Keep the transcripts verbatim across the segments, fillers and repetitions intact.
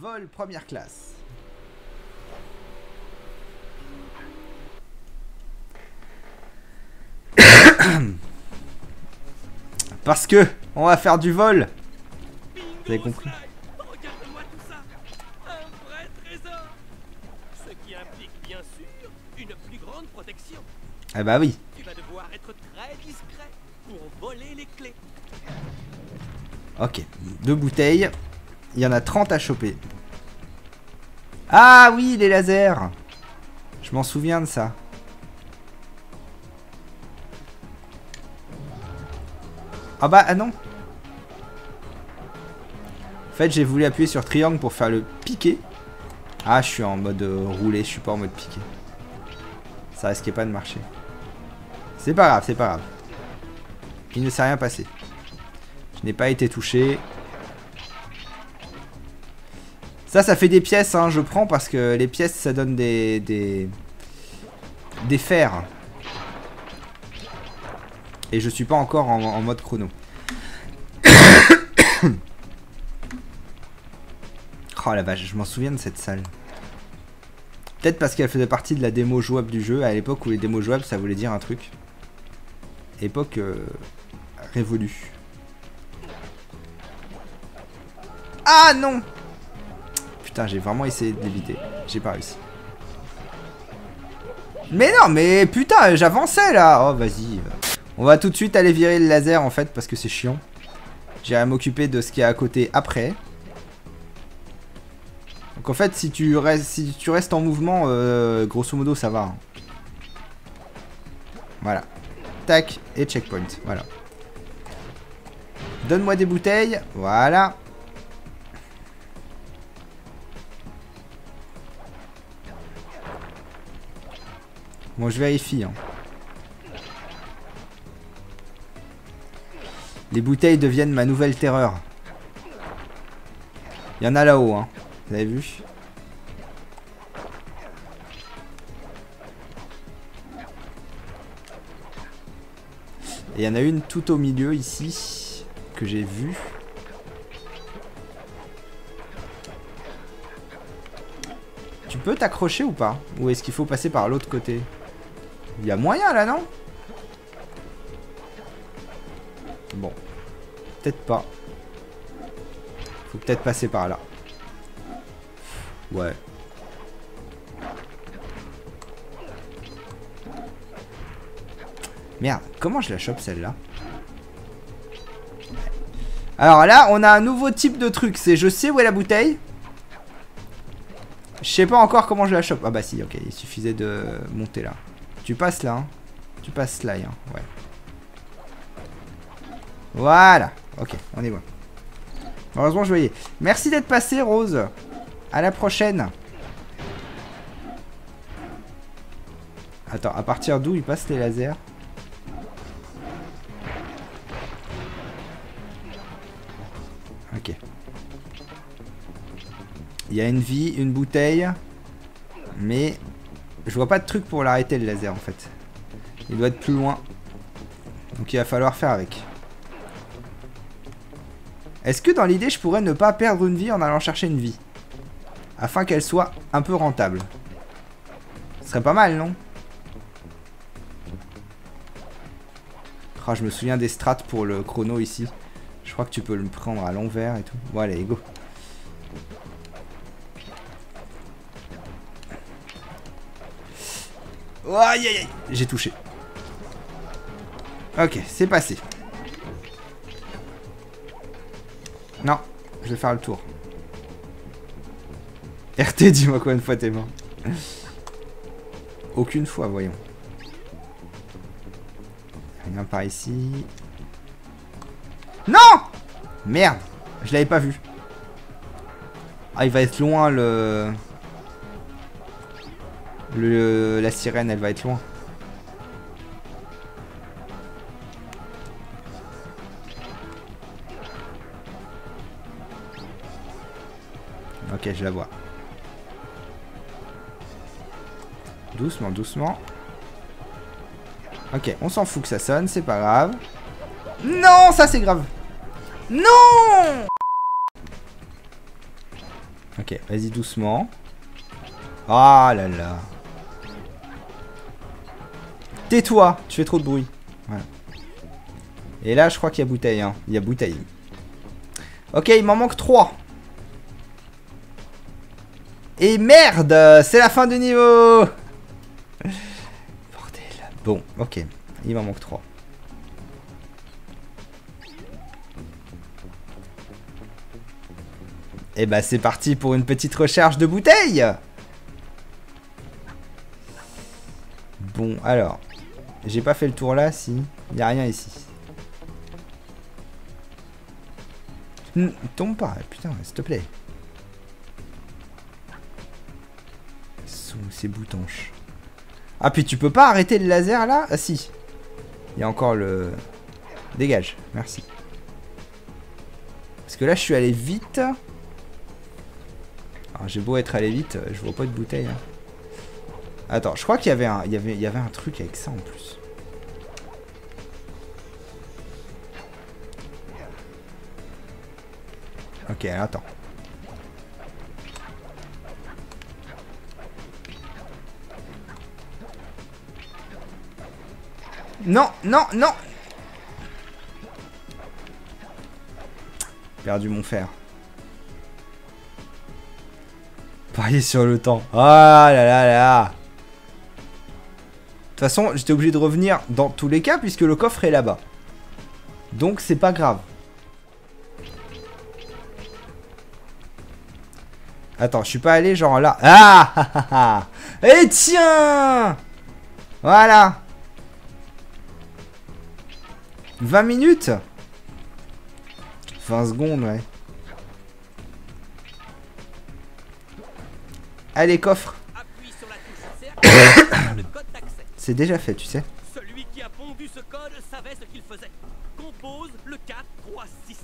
vol première classe. Parce que on va faire du vol. Vous avez compris? Regarde-moi tout ça. Un vrai trésor. Ce qui implique bien sûr une plus grande protection. Ah bah oui. Tu vas devoir être très discret pour voler les clés. Ok, deux bouteilles. Il y en a trente à choper. Ah oui, les lasers. Je m'en souviens de ça. Ah bah, ah non. En fait, j'ai voulu appuyer sur triangle pour faire le piqué. Ah, je suis en mode euh, roulé, je suis pas en mode piqué. Ça risquait pas de marcher. C'est pas grave, c'est pas grave. Il ne s'est rien passé. Je n'ai pas été touché. Ça, ça fait des pièces, hein, je prends parce que les pièces, ça donne des... Des, des fers. Et je suis pas encore en, en mode chrono. Oh la vache, je m'en souviens de cette salle. Peut-être parce qu'elle faisait partie de la démo jouable du jeu, à l'époque où les démos jouables, ça voulait dire un truc. Époque euh, révolue. Ah non! Putain, j'ai vraiment essayé d'éviter. J'ai pas réussi. Mais non, mais putain, j'avançais là! Oh, vas-y. On va tout de suite aller virer le laser en fait, parce que c'est chiant. J'irai m'occuper de ce qui est à côté après. Donc en fait, si tu restes, si tu restes en mouvement, euh, grosso modo, ça va. Hein. Voilà. Tac, et checkpoint. Voilà. Donne-moi des bouteilles. Voilà. Bon, je vérifie. Hein. Les bouteilles deviennent ma nouvelle terreur. Il y en a là-haut, hein. Vous avez vu? Et il y en a une tout au milieu ici que j'ai vue. Tu peux t'accrocher ou pas? Ou est-ce qu'il faut passer par l'autre côté? Il y a moyen là, non? Bon. Peut-être pas. Faut peut-être passer par là. Ouais. Merde, comment je la chope celle-là? Alors là, on a un nouveau type de truc. C'est je sais où est la bouteille. Je sais pas encore comment je la chope. Ah bah si, ok, il suffisait de monter là. Tu passes là, hein. Tu passes là, hein. Ouais. Voilà. Ok, on est bon. Heureusement, je voyais. Merci d'être passé, Rose. À la prochaine. Attends, à partir d'où ils passent les lasers? Ok. Il y a une vie, une bouteille. Mais je vois pas de truc pour l'arrêter le laser en fait. Il doit être plus loin. Donc il va falloir faire avec. Est-ce que dans l'idée je pourrais ne pas perdre une vie en allant chercher une vie? Afin qu'elle soit un peu rentable. Ce serait pas mal, non? Oh, je me souviens des strats pour le chrono ici. Je crois que tu peux le prendre à l'envers et tout. Bon allez, go. Oh, aïe aïe aïe. J'ai touché. Ok, c'est passé. Non, je vais faire le tour. R T, dis-moi combien de fois t'es mort. Aucune fois, voyons. Rien par ici. Non! Merde, je l'avais pas vu. Ah, il va être loin le... le... La sirène, elle va être loin. Ok, je la vois. Doucement, doucement. Ok, on s'en fout que ça sonne, c'est pas grave. Non, ça c'est grave. Non! Ok, vas-y doucement. Ah là là. Tais-toi, tu fais trop de bruit. Voilà. Et là, je crois qu'il y a bouteille. Hein. Il y a bouteille. Ok, il m'en manque trois. Et merde, c'est la fin du niveau. Bordel. Bon, ok. Il m'en manque trois. Et bah c'est parti pour une petite recherche de bouteilles. Bon, alors. J'ai pas fait le tour là, si. Il n'y a rien ici. N tombe pas, putain, s'il te plaît. Sous ces boutonches. Ah, puis tu peux pas arrêter le laser là? Ah si. Il y a encore le... Dégage, merci. Parce que là, je suis allé vite. Alors, j'ai beau être allé vite, je vois pas de bouteille. Hein. Attends, je crois qu'il y avait un, il y avait, il y avait un truc avec ça en plus. Ok, attends. Non, non, non. Perdu mon fer. Parier sur le temps. Ah là là là. De toute façon, j'étais obligé de revenir dans tous les cas puisque le coffre est là-bas. Donc c'est pas grave. Attends, je suis pas allé genre là. Ah ah ah ah. Et tiens. Voilà. vingt minutes. vingt secondes, ouais. Allez, coffre. C'est déjà fait, tu sais. Celui qui a pondu ce code savait ce qu'il faisait. Compose le quatre trois six.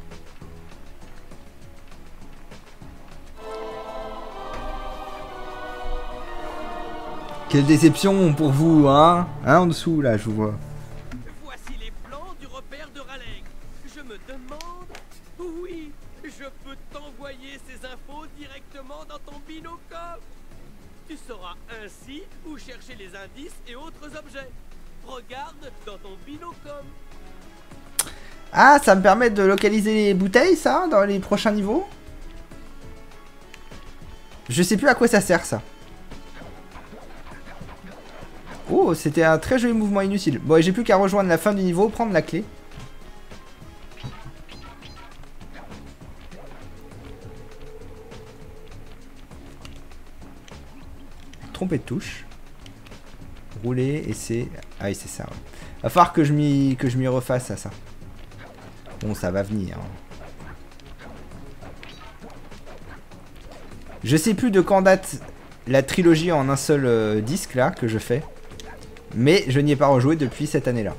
Quelle déception pour vous, hein? Hein, en dessous, là, je vous vois. Voici les plans du repère de Raleigh. Je me demande... Oui, je peux t'envoyer ces infos directement dans ton binocom. Tu sauras ainsi où chercher les indices et autres objets. Regarde dans ton binocom. Ah, ça me permet de localiser les bouteilles, ça, dans les prochains niveaux? Je sais plus à quoi ça sert, ça. Oh, c'était un très joli mouvement inutile. Bon, j'ai plus qu'à rejoindre la fin du niveau, prendre la clé. Tromper de touche. Rouler, et c'est... Ah oui, c'est ça, ouais. Va falloir que je m'y que je m'y refasse à ça. Bon, ça va venir. Je sais plus de quand date la trilogie en un seul euh, disque, là, que je fais. Mais je n'y ai pas rejoué depuis cette année-là.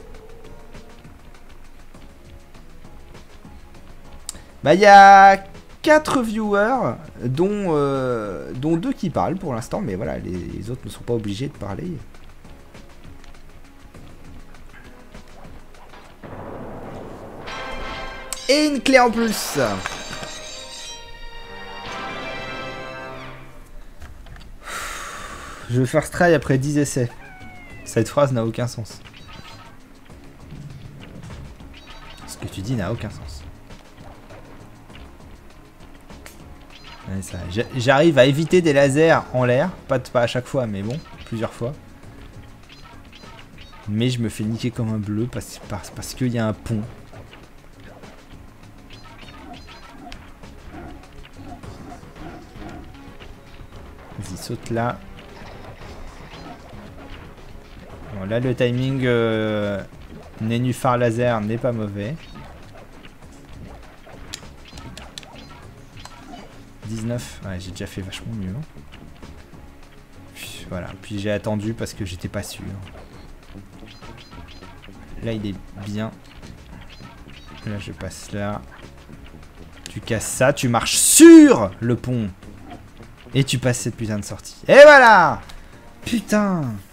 Bah, il y a quatre viewers, dont, euh, dont deux qui parlent pour l'instant. Mais voilà, les, les autres ne sont pas obligés de parler. Et une clé en plus. Je vais first try après dix essais. Cette phrase n'a aucun sens. Ce que tu dis n'a aucun sens. Ouais, j'arrive à éviter des lasers en l'air. Pas, pas à chaque fois, mais bon, plusieurs fois. Mais je me fais niquer comme un bleu parce, parce, parce qu'il y a un pont. Vas-y, saute là. Bon, là, le timing euh, nénuphar laser n'est pas mauvais. dix-neuf. Ouais, j'ai déjà fait vachement mieux. Puis, voilà. Puis j'ai attendu parce que j'étais pas sûr. Là, il est bien. Là, je passe là. Tu casses ça. Tu marches sur le pont. Et tu passes cette putain de sortie. Et voilà! Putain!